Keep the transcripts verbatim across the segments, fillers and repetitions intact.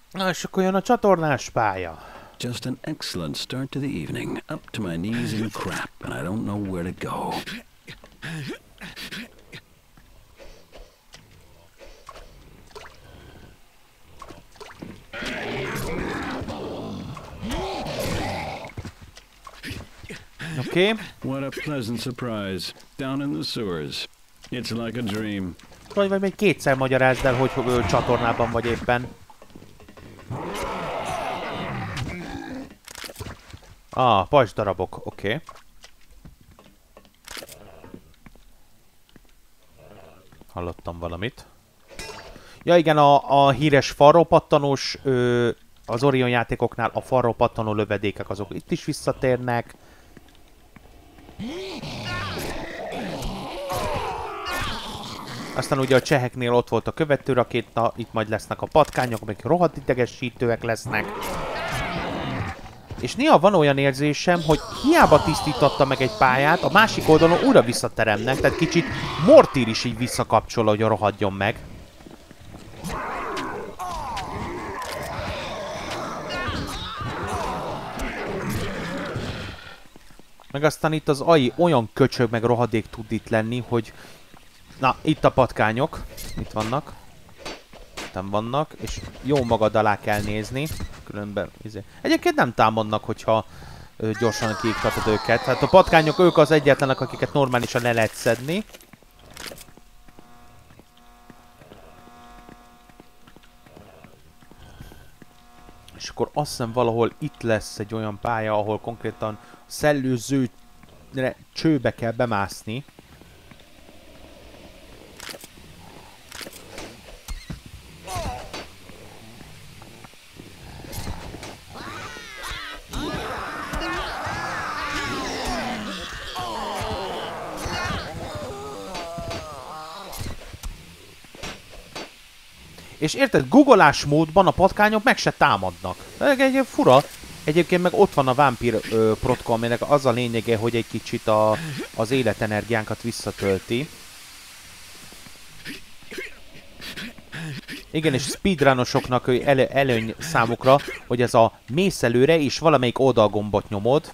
Na, és akkor jön a csatornás pálya. Just an excellent start to the evening. Up to my knees in crap, and I don't know where to go. Oké. Okay. What a pleasant surprise. Down in the sewers. It's like a dream. Vagy, vagy még kétszer magyarázd el, hogy ö, csatornában vagy éppen. Ah, pajzsdarabok, oké. Okay. Hallottam valamit. Ja igen, a, a híres falrópattanós, ö, az Orion játékoknál a falrópattanó lövedékek azok itt is visszatérnek. Aztán ugye a cseheknél ott volt a követő rakéta, itt majd lesznek a patkányok, amik rohadt idegesítőek lesznek. És néha van olyan érzésem, hogy hiába tisztította meg egy pályát, a másik oldalon újra visszateremnek, tehát kicsit Mortír is így visszakapcsol, hogy rohadjon meg. Meg aztán itt az á i olyan köcsög meg rohadék tud itt lenni, hogy... Na, itt a patkányok. Itt vannak. Itt vannak, és jó magad alá kell nézni. Különben... Izé. Egyébként nem támadnak, hogyha ö, gyorsan kiiktatod őket. Hát a patkányok, ők az egyetlenek, akiket normálisan le lehet szedni. És akkor azt hiszem valahol itt lesz egy olyan pálya, ahol konkrétan szellőző csőbe kell bemászni. És érted, googolás módban a patkányok meg se támadnak. Egy, egy fura. Egyébként meg ott van a vámpír ö, protka, aminek az a lényege, hogy egy kicsit a, az életenergiánkat visszatölti. Igen, és speedrunosoknak elő, előny számukra, hogy ez a mész előre, és valamelyik oldalgombot nyomod,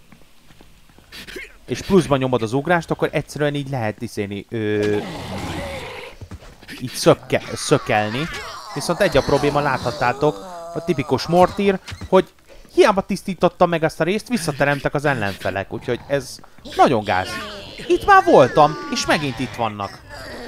és pluszban nyomod az ugrást, akkor egyszerűen így lehet iszéni, ö, így szökke, szökelni. Viszont egy a probléma, láthattátok, a tipikus Mortír, hogy hiába tisztította meg ezt a részt, visszateremtek az ellenfelek, úgyhogy ez nagyon gáz. Itt már voltam, és megint itt vannak.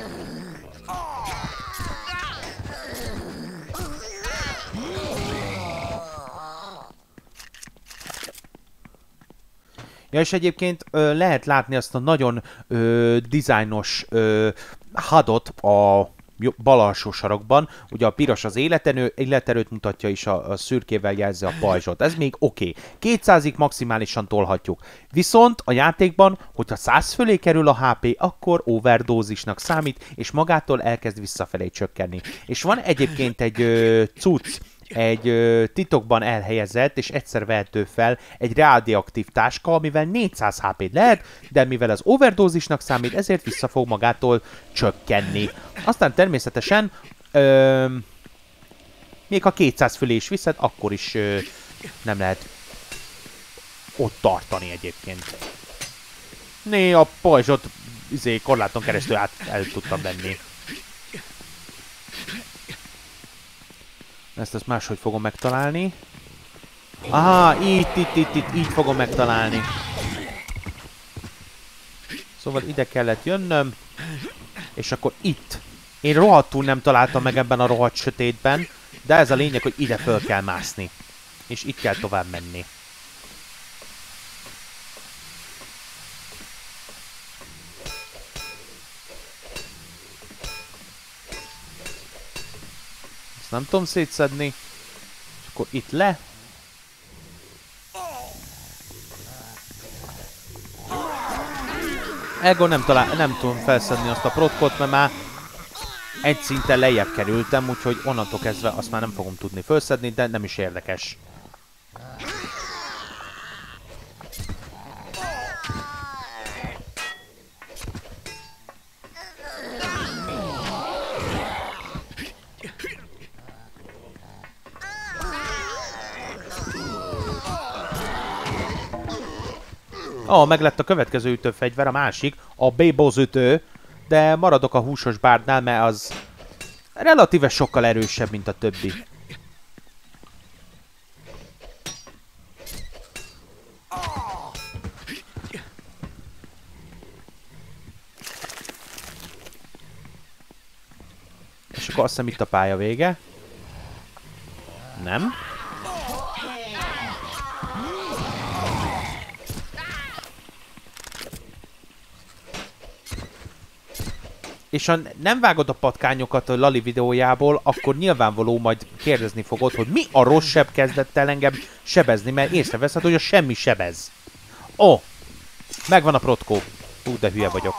Ja, és egyébként ö, lehet látni azt a nagyon ö, dizájnos ö, hadot a bal alsó sarokban. Ugye a piros az életerő, életerőt mutatja, és a, a szürkével jelzi a pajzsot. Ez még oké. Okay. kétszázig maximálisan tolhatjuk. Viszont a játékban, hogyha száz fölé kerül a há pé, akkor overdózisnak számít, és magától elkezd visszafelé csökkenni. És van egyébként egy ö, cucc, egy ö, titokban elhelyezett és egyszer vehető fel egy radioaktív táska, amivel négyszáz há pé lehet, de mivel az overdózisnak számít, ezért vissza fog magától csökkenni. Aztán természetesen ö, még ha kétszáz fölé is viszed, akkor is ö, nem lehet ott tartani egyébként. Né, a pajzsot izé, korláton keresztül át el tudtam venni. Ezt, ezt máshogy fogom megtalálni. Aha, itt, itt, itt, itt, így fogom megtalálni. Szóval ide kellett jönnöm. És akkor itt. Én rohadtul nem találtam meg ebben a rohadt sötétben. De ez a lényeg, hogy ide föl kell mászni. És itt kell tovább menni. Nem tudom szétszedni. És akkor itt le. Ergo nem, talál, nem tudom felszedni azt a protkot, mert már egy szinten lejjebb kerültem, úgyhogy onnantól kezdve azt már nem fogom tudni felszedni, de nem is érdekes. Ó, meg lett a következő ütőfegyver, a másik, a B-boss ütő, de maradok a húsos bárdnál, mert az relatíve sokkal erősebb, mint a többi. És akkor azt hiszem itt a pálya vége. Nem. És ha nem vágod a patkányokat a Lali videójából, akkor nyilvánvaló majd kérdezni fogod, hogy mi a rossz seb kezdett el engem sebezni, mert észreveszed, hogy a semmi sebez. Ó, oh, megvan a protkó. Hú, de hülye vagyok.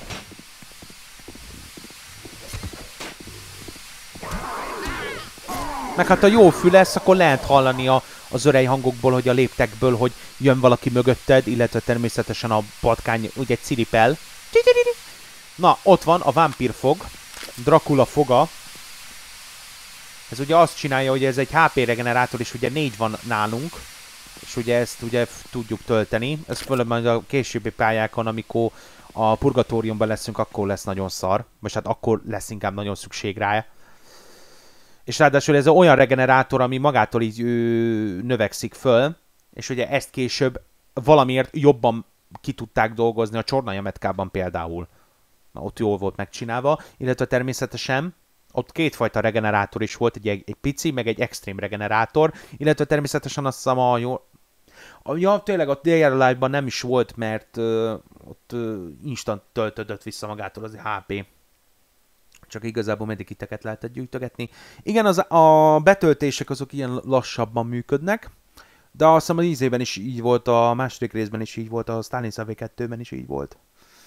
Meg hát ha jó fül lesz, akkor lehet hallani a, az örej hangokból, hogy a léptekből, hogy jön valaki mögötted, illetve természetesen a patkány ugye ciripel. Na, ott van a vámpírfog, Dracula foga. Ez ugye azt csinálja, hogy ez egy há pé regenerátor, és ugye négy van nálunk. És ugye ezt ugye tudjuk tölteni. Ez főleg majd a későbbi pályákon, amikor a purgatóriumban leszünk, akkor lesz nagyon szar. Most hát akkor lesz inkább nagyon szükség rá. És ráadásul ez olyan regenerátor, ami magától így ő, növekszik föl. És ugye ezt később valamiért jobban ki tudták dolgozni a Csornajametkában például. Na, ott jól volt megcsinálva, illetve természetesen ott kétfajta regenerátor is volt, egy, egy pici, meg egy extrém regenerátor, illetve természetesen azt hiszem a jó... A, ja, tényleg a Day Live-ban nem is volt, mert uh, ott uh, instant töltődött vissza magától az há pé. Csak igazából medikiteket lehetett gyűjtögetni. Igen, az, a betöltések azok ilyen lassabban működnek, de azt hiszem az ízében is így volt, a második részben is így volt, a Stalin vé kettőben is így volt.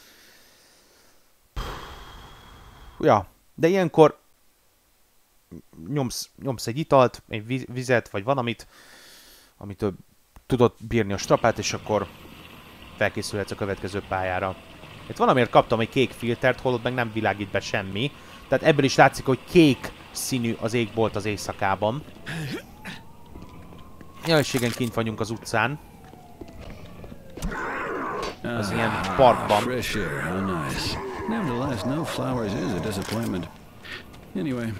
Ja, de ilyenkor nyomsz, nyomsz egy italt, egy vizet, vagy valamit, amit tudod bírni a strapát, és akkor felkészülhetsz a következő pályára. Itt valamiért kaptam egy kék filtert, holott meg nem világít be semmi. Tehát ebből is látszik, hogy kék színű az égbolt az éjszakában. Jajségen kint vagyunk az utcán. Az ilyen parkban. Nevertheless, no flowers is a disappointment. Anyway.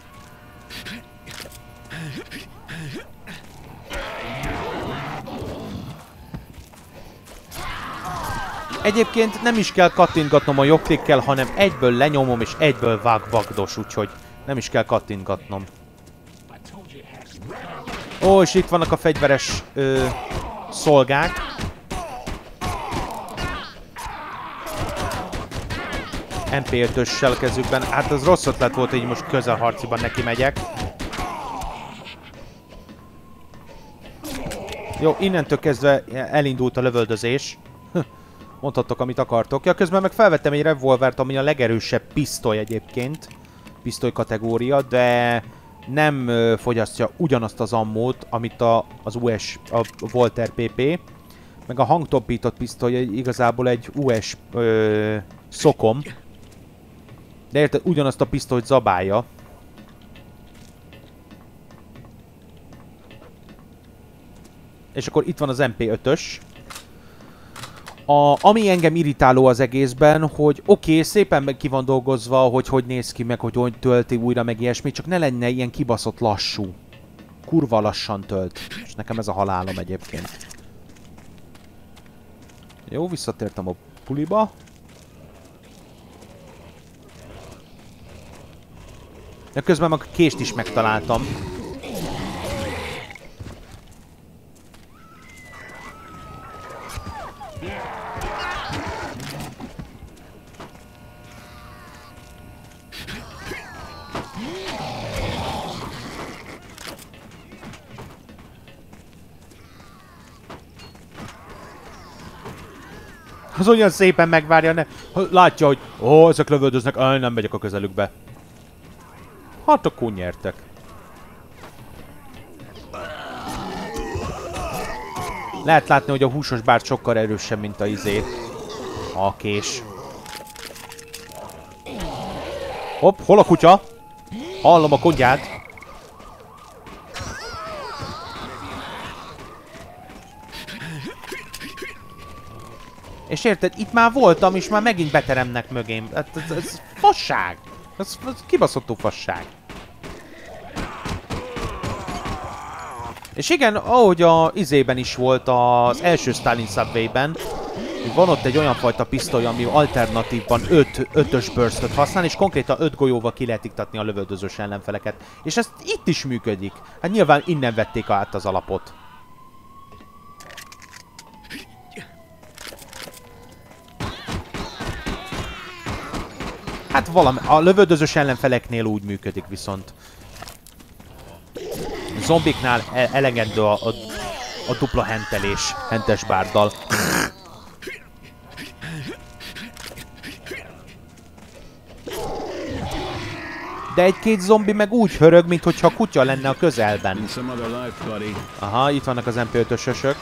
Egyébként nem is kell kattintgatnom a jobb klikkel, hanem egyből lenyomom és egyből vág vagdos, úgyhogy nem is kell kattintgatnom. Ó, és itt vannak a fegyveres ö, szolgák. em pé ötössel a kezükben. Hát az rossz ötlet volt, hogy most közelharciban neki megyek. Jó, innentől kezdve elindult a lövöldözés. Mondhattok, amit akartok. Ja, közben meg felvettem egy revolvert, ami a legerősebb pisztoly egyébként. Pisztoly kategória, de nem ö, fogyasztja ugyanazt az ammót, amit a, az u es, a Walther pé pé. Meg a hangtompított pisztoly igazából egy u es ö, szokom. De érted, ugyanazt a pisztolyt zabálja. És akkor itt van az em pé ötös. A, ami engem irritáló az egészben, hogy oké, okay, szépen ki van dolgozva, hogy hogy néz ki, meg hogy hogy tölti újra, meg ilyesmi, csak ne lenne ilyen kibaszott lassú. Kurva lassan tölt. És nekem ez a halálom egyébként. Jó, visszatértem a puliba. De közben meg a kést is megtaláltam. Az olyan szépen megvárja, ne... Látja, hogy ó, ezek lövöldöznek, áj, nem megyek a közelükbe. Hát akkor nyertek. Lehet látni, hogy a húsos bárd sokkal erősebb, mint a izé. A kés. Hopp, hol a kutya? Hallom a kutyát. És érted, itt már voltam, és már megint beteremnek mögém. Ez, ez, ez fasság. Ez, ez kibaszottó fasság. És igen, ahogy a izében is volt az első Stalin Subway-ben, van ott egy olyan fajta pisztoly, ami alternatívban ötös burstot használ, és konkrétan öt golyóval ki lehet iktatni a lövöldözős ellenfeleket. És ez itt is működik. Hát nyilván innen vették át az alapot. Hát valami, a lövöldözős ellenfeleknél úgy működik viszont. Zombiknál elegendő a, a, a dupla hentelés, hentes bárddal. De egy-két zombi meg úgy hörög, mintha kutya lenne a közelben. Aha, itt vannak az em pé ötösösök.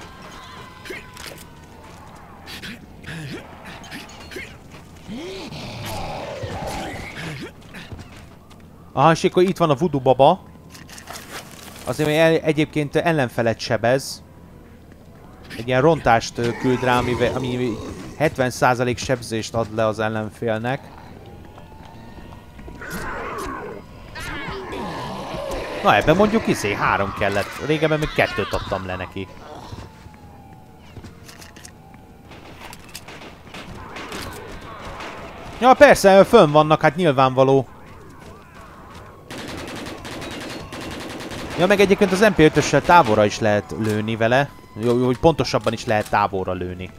Aha, és akkor itt van a voodoo baba. Azért el, egyébként ellenfelet sebez. Egy ilyen rontást küld rá, ami, ami hetven százalék sebzést ad le az ellenfélnek. Na ebben mondjuk izé, három kellett. Régebben még kettőt adtam le neki. Ja persze, fönn vannak, hát nyilvánvaló. Ja, meg egyébként az em pé ötössel távolra is lehet lőni vele. Jó, hogy pontosabban is lehet távolra lőni.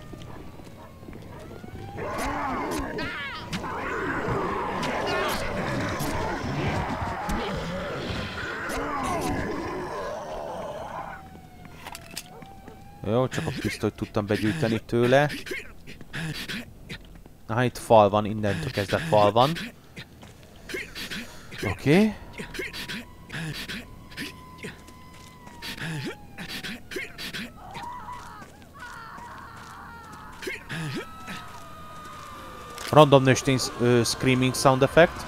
Jó, csak a pisztolyt tudtam begyűjteni tőle. Aha, itt fal van, innentől kezdve fal van. Oké. Okay. Random nöstény uh, screaming sound effect.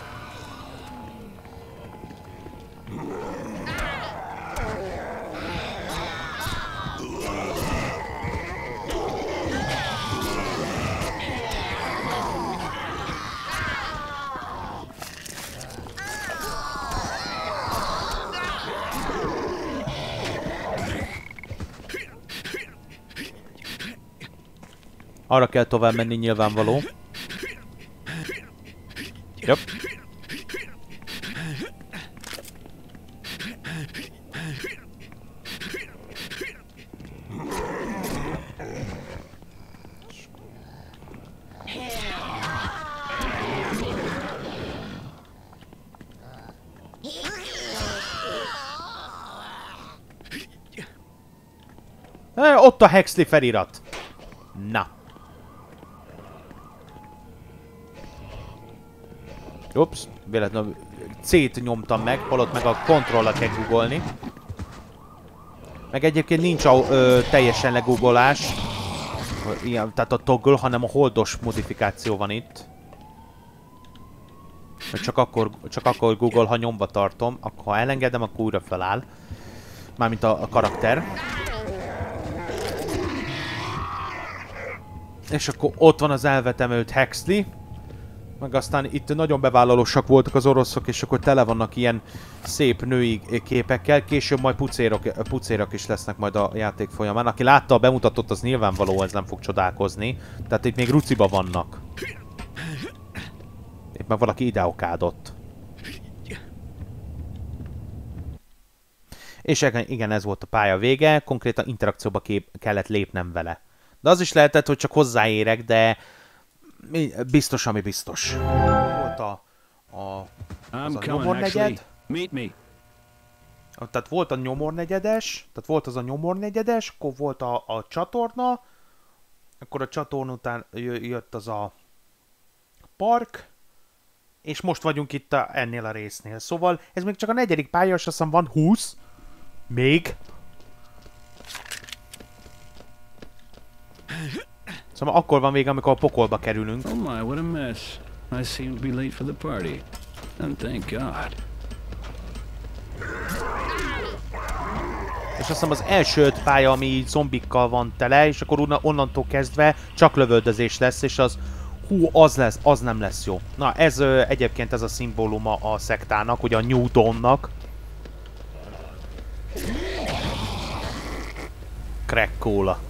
Arra kell tovább menni, nyilvánvaló. Jobb. Eh, ott a Hexley felirat. Na. Ups, véletlenül C-t nyomtam meg, holott meg a kontrollal kell googolni. Meg egyébként nincs a, ö, teljesen legoogolás, ilyen, tehát a toggle, hanem a holdos modifikáció van itt. Csak akkor, csak akkor Google, ha nyomva tartom, akkor ha elengedem, akkor újra feláll. Mármint a, a karakter. És akkor ott van az elvetemült Hexley. Meg aztán itt nagyon bevállalósak voltak az oroszok, és akkor tele vannak ilyen szép női képekkel. Később majd pucérok, pucérok is lesznek majd a játék folyamán. Aki látta a bemutatót, az nyilvánvaló, ez nem fog csodálkozni. Tehát itt még ruciba vannak. Itt meg valaki ideokádott. És igen, ez volt a pálya vége. Konkrétan interakcióba kép kellett lépnem vele. De az is lehetett, hogy csak hozzáérek, de biztos, ami biztos. Volt a, a, az a nyomornegyed. Meet me. Tehát volt a nyomornegyedes, tehát volt az a nyomornegyedes, akkor volt a, a csatorna, akkor a csatorna után jött az a park, és most vagyunk itt a, ennél a résznél. Szóval ez még csak a negyedik pálya, és azt hiszem van húsz. Még. Szóval akkor van vége, amikor a pokolba kerülünk. Oh my, what a mess. I seem to be late for the party. And thank God. És azt hiszem az első öt pálya, ami zombikkal van tele, és akkor onnantól kezdve csak lövöldözés lesz, és az... Hú, az lesz, az nem lesz jó. Na, ez ö, egyébként ez a szimbóluma a szektának, ugye a New Dawn-nak. Crack Cola.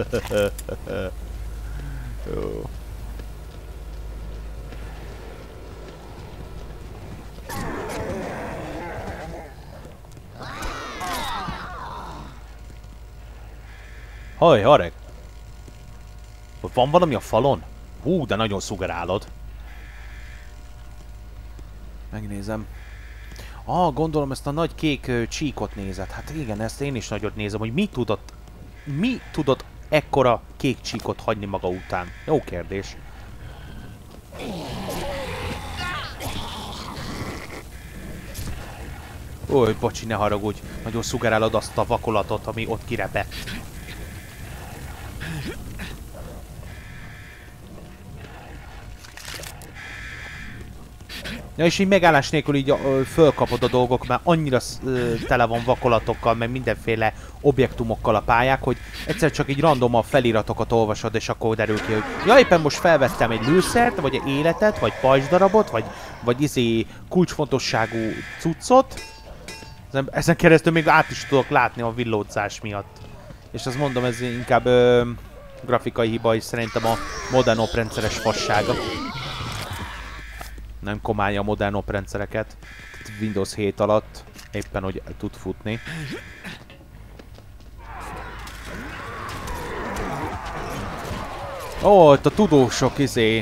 Haj, hareg! Van valami a falon? Hú, de nagyon szugerálod. Megnézem. Ah, gondolom ezt a nagy kék ö, csíkot nézed. Hát igen, ezt én is nagyot nézem, hogy mi tudott... Mi tudott ekkora kék csíkot hagyni maga után? Jó kérdés. Ó, bocsi, ne haragudj. Nagyon szugerálod azt a vakolatot, ami ott kirepett. Ja, és így megállás nélkül így ö, fölkapod a dolgok, mert annyira ö, tele van vakolatokkal, meg mindenféle objektumokkal a pályák, hogy egyszer csak így random a feliratokat olvasod, és akkor derül ki, hogy ja, éppen most felvettem egy lőszert, vagy egy életet, vagy pajzsdarabot, vagy, vagy izé kulcsfontosságú cuccot. Ezen, ezen keresztül még át is tudok látni a villódzás miatt. És azt mondom, ez inkább ö, grafikai hiba, és szerintem a modern oprendszeres fassága. Nem komálja a modern oprendszereket. Windows hét alatt éppen, hogy tud futni. Ó, itt a tudósok izé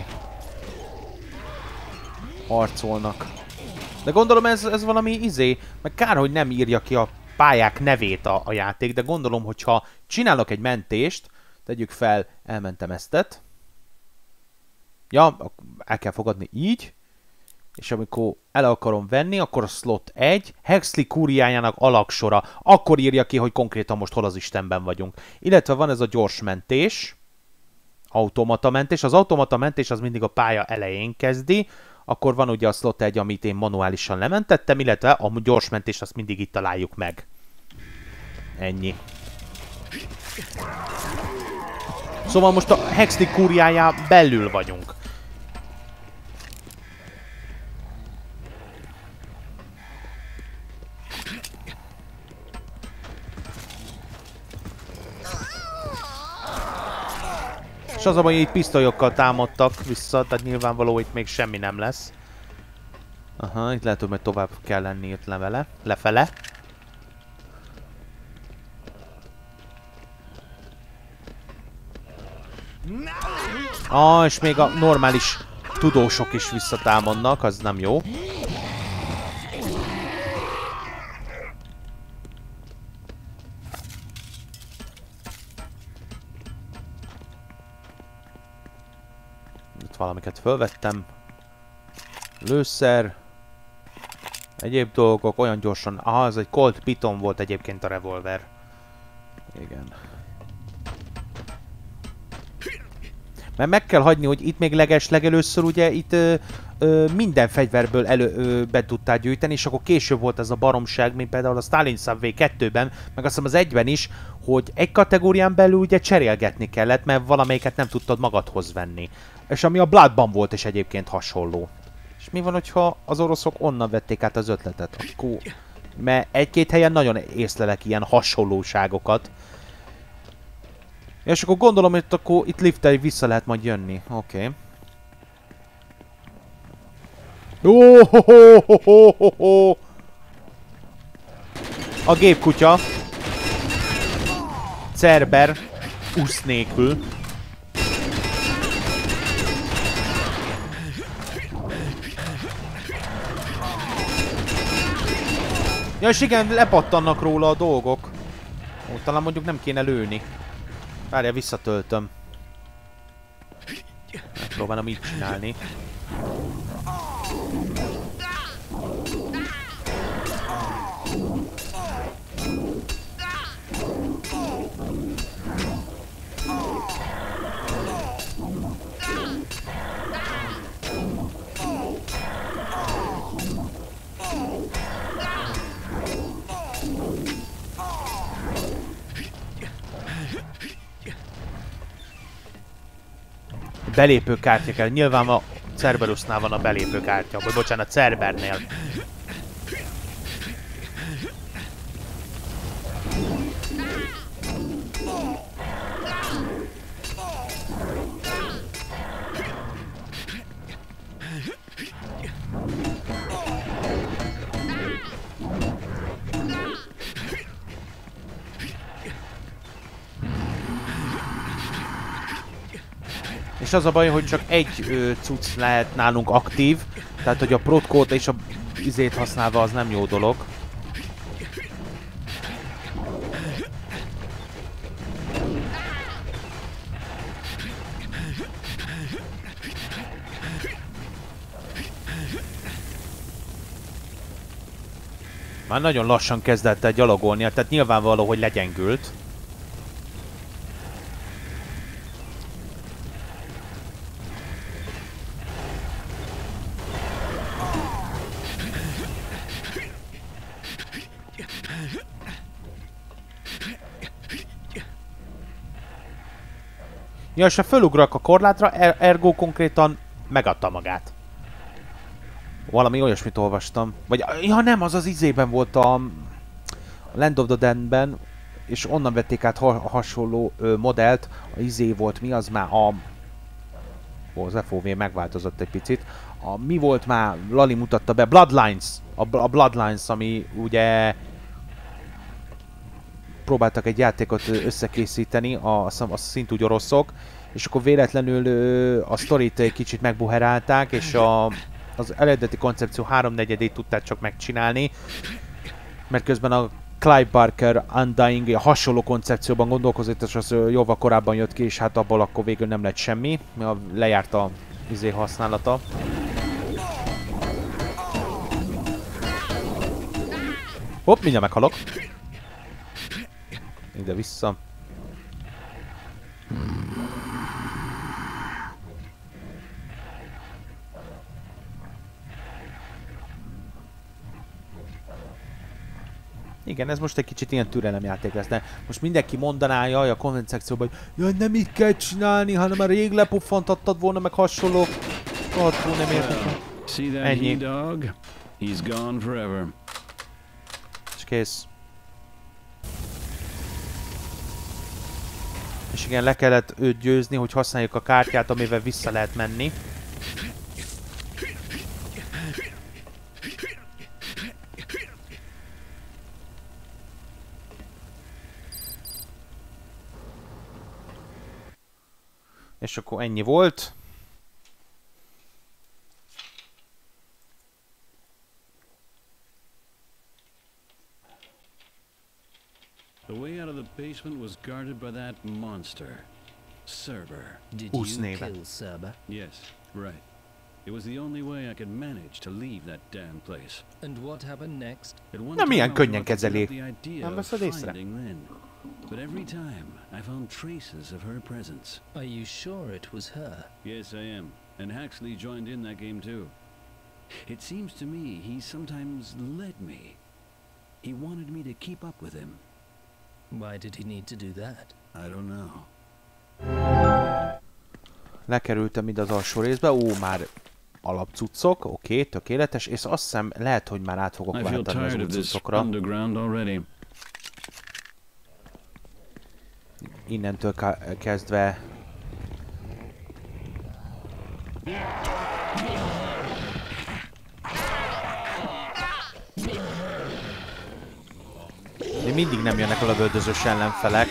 harcolnak. De gondolom ez, ez valami izé, meg kár, hogy nem írja ki a pályák nevét a, a játék, de gondolom, hogyha csinálok egy mentést, tegyük fel, elmentem eztet. Ja, el kell fogadni így. És amikor el akarom venni, akkor a slot egy, Hexley kúriájának alaksora. Akkor írja ki, hogy konkrétan most hol az Istenben vagyunk. Illetve van ez a gyors mentés. Automata mentés. Az automata mentés az mindig a pálya elején kezdi. Akkor van ugye a slot egy, amit én manuálisan lementettem, illetve a gyors mentést azt mindig itt találjuk meg. Ennyi. Szóval most a Hexley kúriáján belül vagyunk. És az a baj, hogy itt pisztolyokkal támadtak vissza, tehát nyilvánvaló, itt még semmi nem lesz. Aha, itt lehet, hogy majd tovább kell lenni itt levele, lefele. Ah, és még a normális tudósok is visszatámadnak, az nem jó. Valamiket fölvettem. Lőszer. Egyéb dolgok, olyan gyorsan. Aha, ez egy Colt Python volt egyébként a revolver. Igen. Mert meg kell hagyni, hogy itt még leges legelőször ugye itt ö, ö, minden fegyverből elő, ö, be tudtál gyűjteni, és akkor később volt ez a baromság, mint például a Stalin Subway kettőben, meg azt hiszem az egyben is, hogy egy kategórián belül ugye cserélgetni kellett, mert valamelyiket nem tudtad magadhoz venni. És ami a Bloodban volt is egyébként hasonló. És mi van, hogyha az oroszok onnan vették át az ötletet? Akkor... Mert egy-két helyen nagyon észlelek ilyen hasonlóságokat. És akkor gondolom, hogy akkor itt lifttel vissza lehet majd jönni. Oké. Okay. A gépkutya. Cerber. Usz nélkül. Ja, és igen, lepattannak róla a dolgok. Ó, talán mondjuk nem kéne lőni. Várjál, visszatöltöm. Megpróbálom így csinálni. belépőkártya kell. Nyilván a Cerberusnál van a belépőkártya, vagy bocsánat, Cerbernél. És az a baj, hogy csak egy ö, cucc lehet nálunk aktív, tehát hogy a protkót és a izét használva az nem jó dolog. Már nagyon lassan kezdett el gyalogolnia, tehát nyilvánvaló, hogy legyengült. Ja, és ha fölugrak a korlátra, er ergo konkrétan megadta magát. Valami olyasmit olvastam. Vagy, ja nem, az az izében volt a Land of the Dead-ben, és onnan vették át ha hasonló ö, modellt. A izé volt, mi az már a... Ó, az ef o vé megváltozott egy picit. A, mi volt már, Lali mutatta be, Bloodlines. A, a Bloodlines, ami ugye... próbáltak egy játékot összekészíteni, a, a szintúgy oroszok, és akkor véletlenül ö, a sztorit egy kicsit megbuherálták, és a, az eredeti koncepció háromnegyedét tudták csak megcsinálni, mert közben a Clive Barker Undying a hasonló koncepcióban gondolkozott, és az jóval korábban jött ki, és hát abból akkor végül nem lett semmi, mert lejárt a izé használata. Hopp, mindjárt meghalok. Ide vissza. Igen, ez most egy kicsit ilyen türelemjáték lesz, de most mindenki mondaná, jaj, a konvent szekcióban, hogy jaj, nem így kell csinálni, hanem már rég lepuffantattad volna, meg hasonló. Rohadtul nem értek. Ennyi. És kész. És igen, le kellett őt győzni, hogy használjuk a kártyát, amivel vissza lehet menni. És akkor ennyi volt. The way out of the basement was guarded by that monster, Cerber. Did Whose you name? kill Cerber? Yes, right. It was the only way I could manage to leave that damn place. And what happened next? At one Nem time ilyen I was könnyen about to kezeli. give up the idea Nem of veszed észre. finding Lynn. But every time I found traces of her presence. Are you sure it was her? Yes, I am. And Haxley joined in that game too. It seems to me he sometimes led me. He wanted me to keep up with him. Why did he need to do that? I don't know. Lekerültem ide az alsó részbe, ó, már alapcuccok, oké, okay, tökéletes, és azt hiszem lehet, hogy már át fogok I feel váltani az tired új of this cuccokra. underground already. Innentől kezdve... Még mindig nem jönnek a lövöldözős ellenfelek.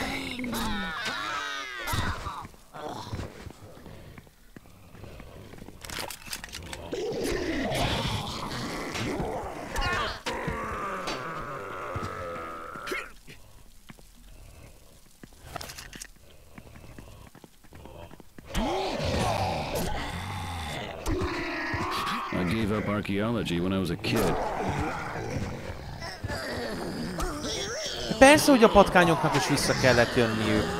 I gave up archaeology when I was a kid. Persze, hogy a patkányoknak is vissza kellett jönniük.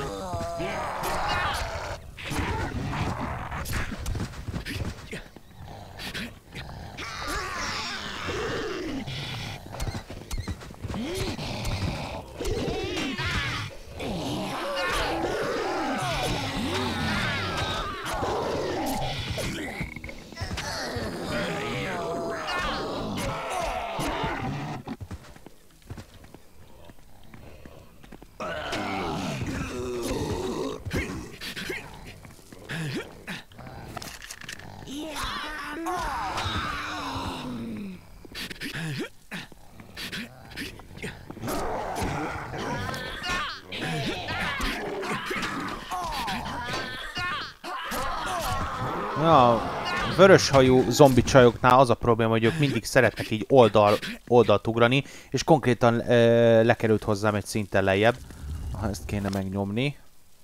Ja, vöröshajú zombi csajoknál az a probléma, hogy ők mindig szeretnek így oldal, oldalt ugrani, és konkrétan e, lekerült hozzám egy szinten lejjebb. Ha ezt kéne megnyomni.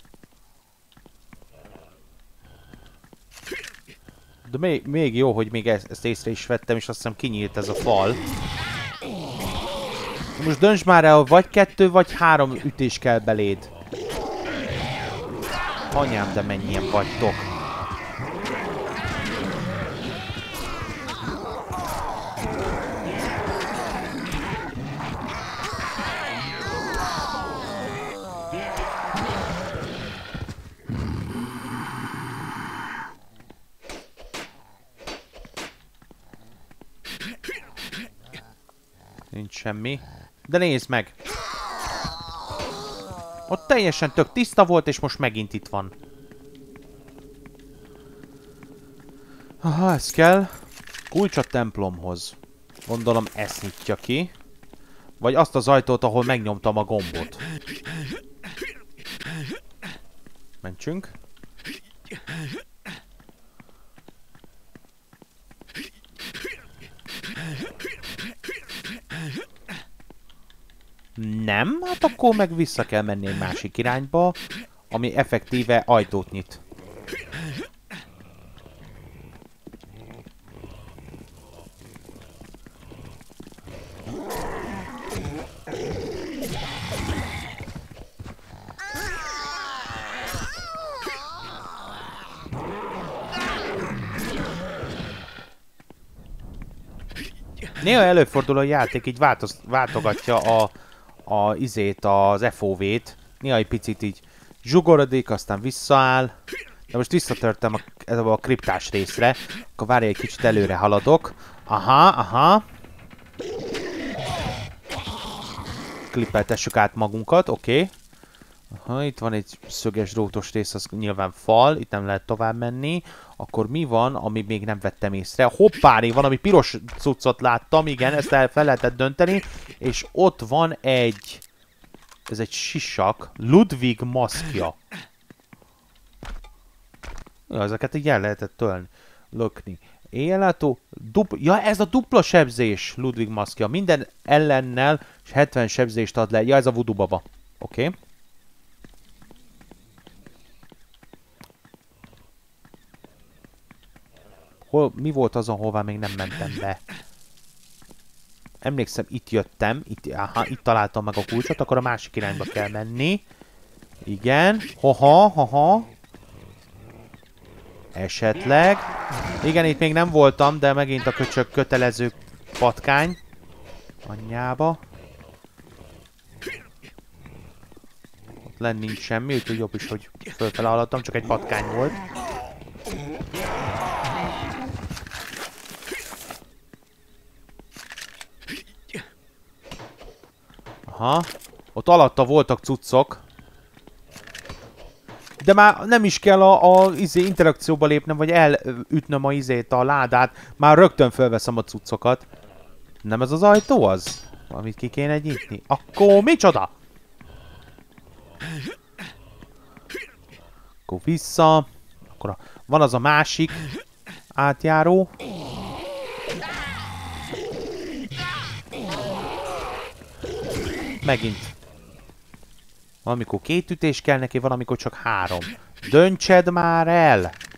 De még, még jó, hogy még ezt, ezt észre is vettem, és azt hiszem kinyílt ez a fal. Most dönts már el, vagy kettő, vagy három ütés kell beléd. Anyám, de mennyien vagytok. Nincs semmi. De nézd meg! Ott teljesen tök tiszta volt, és most megint itt van. Aha, ez kell. Kulcs a templomhoz. Gondolom ezt nyitja ki. Vagy azt az ajtót, ahol megnyomtam a gombot. Mentsünk. Nem, hát akkor meg vissza kell menni egy másik irányba, ami effektíve ajtót nyit. Néha előfordul, a játék így változ, váltogatja a, a izét, az ef o vét. Néha egy picit így zsugorodik, aztán visszaáll. De most visszatörtem a, a kriptás részre. Akkor várj, egy kicsit előre haladok. Aha, aha. Klippeltessük át magunkat, oké. Okay. Aha, itt van egy szöges drótos rész, az nyilván fal, itt nem lehet tovább menni. Akkor mi van, ami még nem vettem észre? Hoppári, van, ami piros cuccot láttam, igen, ezt el fel lehetett dönteni. És ott van egy... Ez egy sisak. Ludwig maszkja. Ja, ezeket így el lehetett tölni. Lökni. Éjjellátó, dupla... Ja, ez a dupla sebzés, Ludwig maszkja. Minden ellennel és hetven sebzést ad le. Ja, ez a voodoo baba. Oké. Okay. Hol, mi volt az, ahová még nem mentem be? Emlékszem, itt jöttem, itt, aha, itt találtam meg a kulcsot, akkor a másik irányba kell menni. Igen, haha, haha. Esetleg. Igen, itt még nem voltam, de megint a köcsög kötelező patkány. Anyjába. Ott lenn nincs semmi, úgyhogy jobb is, hogy fölfele haladtam, csak egy patkány volt. Aha. Ott alatta voltak cuccok. De már nem is kell a, a izé, interakcióba lépnem, vagy elütnöm a izét, a ládát. Már rögtön felveszem a cuccokat. Nem ez az ajtó az? Valamit ki kéne nyitni. Akkor micsoda? Akkor vissza. Akkor a, van az a másik átjáró. Megint. Valamikor két ütés kell neki, valamikor csak három. Döntsed már el!